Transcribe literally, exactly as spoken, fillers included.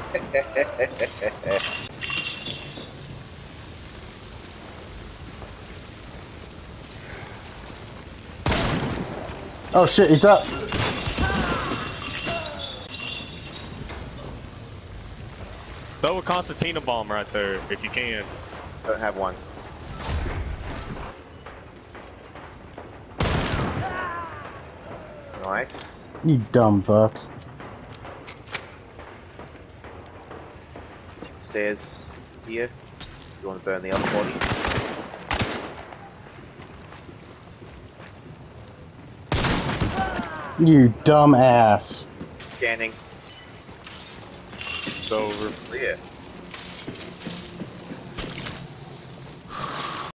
Oh shit, he's up. Throw a concertina bomb right there if you can. Don't have one. Nice. You dumb buck. Stairs here. You want to burn the other body? You dumb ass. Scanning. It's over. Clear.